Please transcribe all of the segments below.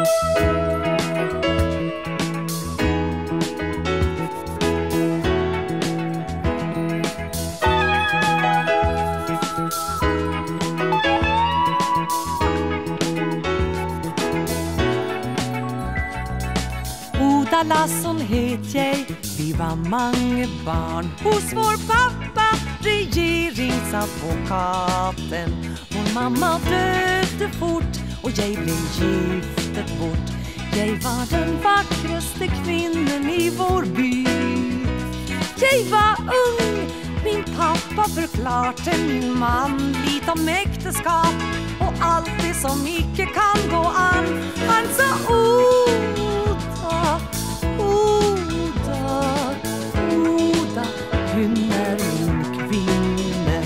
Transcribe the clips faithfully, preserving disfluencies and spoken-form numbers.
Oda Lasson het jeg, vi var mange barn hos vår pappa, regeringsadvokaten. Vår mamma døde fort, og jeg ble giftet bort. Jeg var den vakreste kvinnen i vår by. Jeg var ung, min pappa forklarte min mann litt om ekteskap, og alt det som ikke kan gå an. Han sa Oda, Oda, Oda, hun er min kvinne.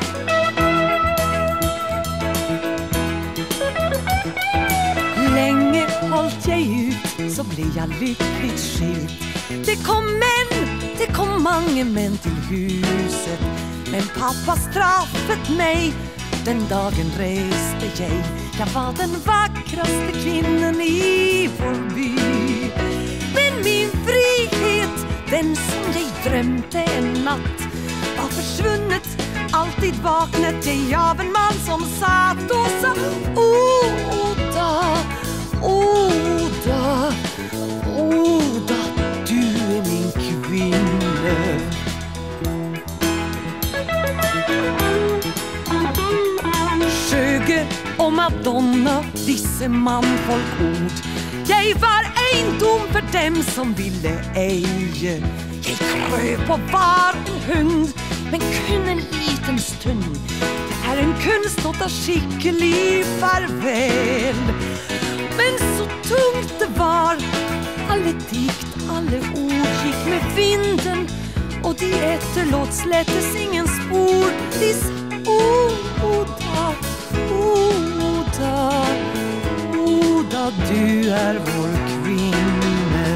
Länge holdt jeg ut, så ble jeg lyckligt skilt. Det kom män, det kom mange män till huset, men pappa straffet mig. Den dagen reste jeg, jag var den vackraste kvinnen i vår by. Men min frihet, den som jeg drömte en natt, var försvunnet. Alltid vaknet jag av en man som satt och sa Oda, Oda, Oda, du är min kvinna. Sjöge och Madonna, disse manfolkord. Jag var egendom för dem som ville eie. Jag kröp på var en hund, men kun en liten stund. Det är en kunst att ta skicklig farväl. Men så tungt det var, alle dikt, alle ord gick med vinden, och de efterlåt slättes ingen spor. De sa Oda, Oda, Oda, du är vår kvinna.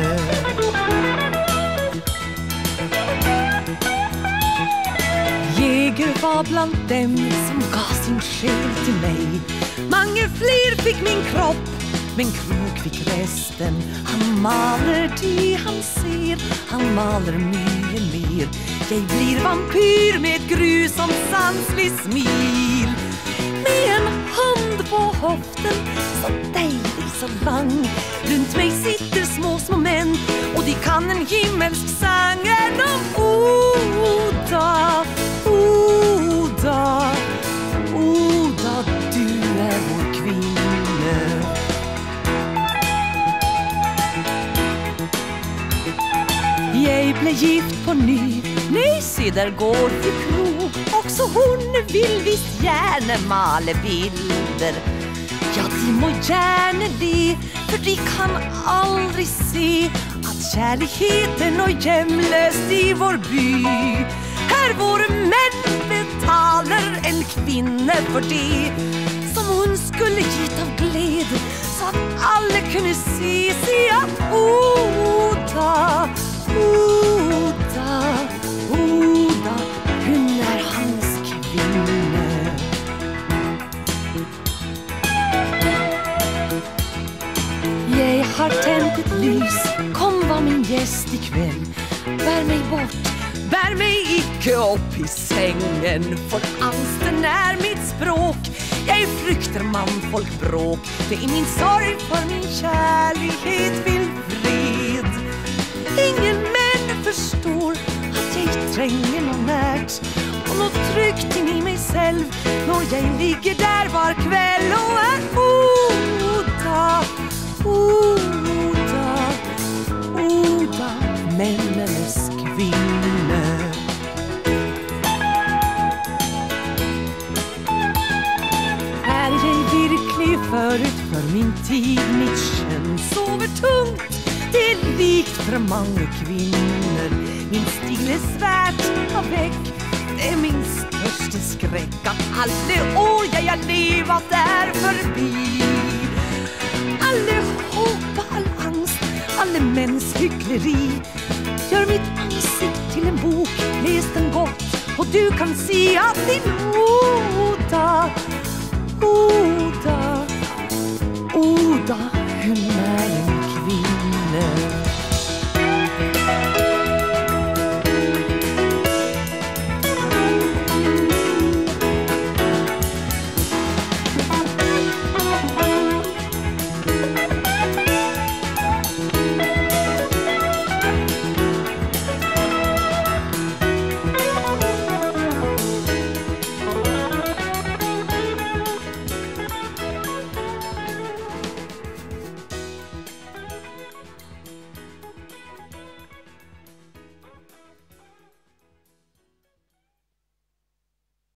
Jäger var bland dem som gav sin själ till mig. Mange fler fick min kropp, men krok fick resten. Han maler det han ser, han maler mycket mer. Jag blir vampyr med ett grusomt sanslig smil. Med en hand på höften, så dejlig, så lång. Runt mig sitter små små män, och de kan en himmelsk sång. Och Oda, Oda, Oda, du är vår kvinna. Jag blev gift på ny, nej se där går till krog. Också hon vill visst gärna male bilder. Ja, de må gärna le, för de kan aldrig se att kärligheten och jämlöst i vår by. Här våra män betalar en kvinna för det som hon skulle gett av glädje, så att alla kunde se, se att Oda, Oda, Oda, hon är hans kvinna. Jag har tänt ett lys, kom var min gäst ikväll. Bär mig bort, bär mig icke upp i sängen, för angsten är mitt språk. Jag fruktar manfolk bråk, det är min sorg för min kärlighet vill fred. Ingen män förstår att jag tränger någon närt, och något tryggt in i mig själv när jag ligger där var kväll och är Oda, Oda, Oda, männens kvinna. Är jag virklig förut för min tid, mitt kön sover tungt. Det är likt för många kvinnor. Min stil är svärt av väck. Det är min största skräck att alla år jag har levat är förbi. Alla hopp, all angst, alla mäns hyckleri gör mitt ansikt till en bok. Läs den gott och du kan se att din Oda, Oda, Oda, hon